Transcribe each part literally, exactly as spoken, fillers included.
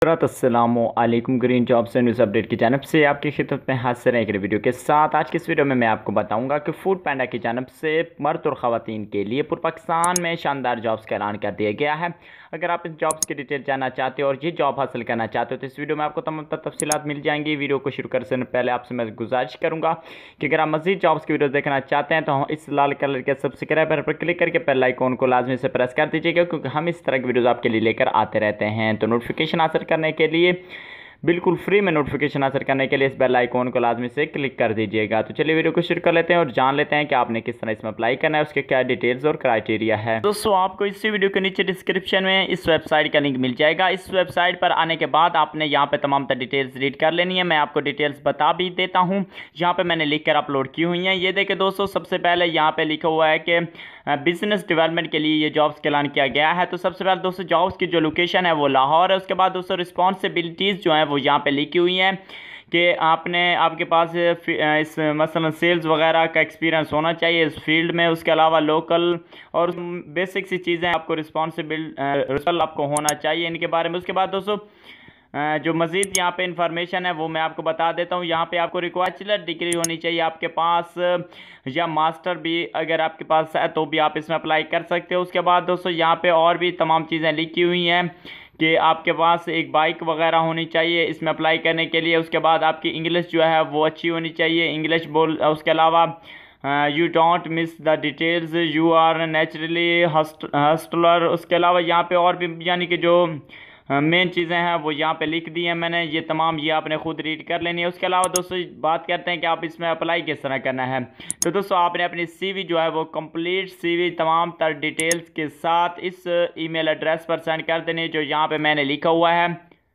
हज़रात अस्सलामु अलैकुम। Green jobs and news update की जानब से आपकी खिदमत में हाजिर है एक वीडियो के साथ। आज की इस वीडियो में मैं आपको बताऊंगा कि फूड पैंडा की जानब से मर्द और ख़वातीन के लिए पूरे पाकिस्तान में शानदार जॉब्स का ऐलान कर दिया गया है। अगर आप इन जॉब्स की डिटेल जानना चाहते हो और ये जॉब हासिल करना चाहते हो तो इस वीडियो में आपको तमाम तफसीलात मिल जाएंगी। वीडियो को शुरू करने से पहले आपसे मैं गुजारिश करूँगा कि अगर आप मज़ीद जॉब्स की वीडियो देखना चाहते हैं तो इस लाल कलर के सब्सक्राइबर पर क्लिक करके बेल आइकॉन को लाजमी से प्रेस कर दीजिएगा, क्योंकि हम इस तरह की वीडियोज़ आपके लिए लेकर आते रहते हैं। तो नोटिफिकेशन हासिल करने के लिए बिल्कुल फ्री में नोटिफिकेशन हासिल करने के लिए इस बेल आइकॉन को लाजमी से क्लिक कर दीजिएगा। तो चलिए वीडियो को शुरू कर लेते हैं और जान लेते हैं कि आपने किस तरह इसमें अप्लाई करना है, उसके क्या डिटेल्स और क्राइटेरिया है। दोस्तों, आपको इसी वीडियो के नीचे डिस्क्रिप्शन में इस वेबसाइट का लिंक मिल जाएगा। इस वेबसाइट पर आने के बाद आपने यहाँ पे तमाम तर डिटेल्स रीड कर लेनी है। मैं आपको डिटेल्स बता भी देता हूँ, यहाँ पे मैंने लिख कर अपलोड की हुई हैं। ये देखें दोस्तों, सबसे पहले यहाँ पे लिखा हुआ है कि बिजनेस डेवलपमेंट के लिए ये जॉब्स का ऐलान किया गया है। तो सबसे पहले दोस्तों जॉब्स की जो लोकेशन है वो लाहौर है। उसके बाद दोस्तों रिस्पॉन्सिबिलिटीज़ जो हैं वो यहाँ पे लिखी हुई हैं कि आपने आपके पास इस मसलन सेल्स वगैरह का एक्सपीरियंस होना चाहिए इस फील्ड में। उसके अलावा लोकल और बेसिक सी चीज़ें आपको रिस्पॉन्सिबिल आपको होना चाहिए इनके बारे में। उसके बाद दोस्तों जो मज़ीद यहाँ पे इंफॉर्मेशन है वो मैं आपको बता देता हूँ। यहाँ पे आपको बैचलर डिग्री होनी चाहिए आपके पास, या मास्टर भी अगर आपके पास है तो भी आप इसमें अप्लाई कर सकते हो। उसके बाद दोस्तों यहाँ पे और भी तमाम चीज़ें लिखी हुई हैं कि आपके पास एक बाइक वगैरह होनी चाहिए इसमें अप्लाई करने के लिए। उसके बाद आपकी इंग्लिश जो है वो अच्छी होनी चाहिए, इंग्लिश बोल। उसके अलावा you don't miss the details, you are naturally hustler. उसके अलावा यहाँ पे और भी यानी कि जो मेन चीज़ें हैं वो यहाँ पे लिख दी हैं मैंने, ये तमाम ये आपने खुद रीड कर लेनी है। उसके अलावा दोस्तों बात करते हैं कि आप इसमें अप्लाई किस तरह करना है। तो दोस्तों आपने अपनी सीवी जो है वो कंप्लीट सीवी तमाम तर डिटेल्स के साथ इस ईमेल एड्रेस पर सेंड कर देनी है जो यहाँ पे मैंने लिखा हुआ है।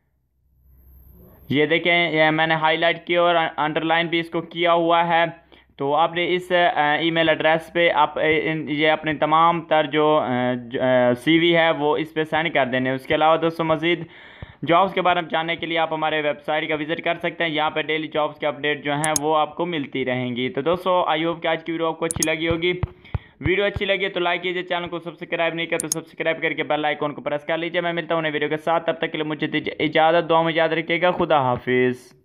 ये देखें, ये मैंने हाईलाइट किया और अंडरलाइन भी इसको किया हुआ है। तो आपने इस ईमेल एड्रेस पे आप ये अपने तमाम तर जो सीवी है वो इस पे सेंड कर देने। उसके अलावा दोस्तों मज़ीद जॉब्स के बारे में जानने के लिए आप हमारे वेबसाइट का विजिट कर सकते हैं। यहाँ पे डेली जॉब्स के अपडेट जो हैं वो आपको मिलती रहेंगी। तो दोस्तों आई होप कि आज की वीडियो आपको अच्छी लगी होगी। वीडियो अच्छी लगी तो लाइक कीजिए, चैनल को सब्सक्राइब नहीं किया तो सब्सक्राइब करके बेल आइकॉन को प्रेस कर लीजिए। मैं मिलता हूँ नई वीडियो के साथ, तब तक के लिए मुझे दीजिए इजाज़त। दुआ में याद रखिएगा। खुदा हाफिज़।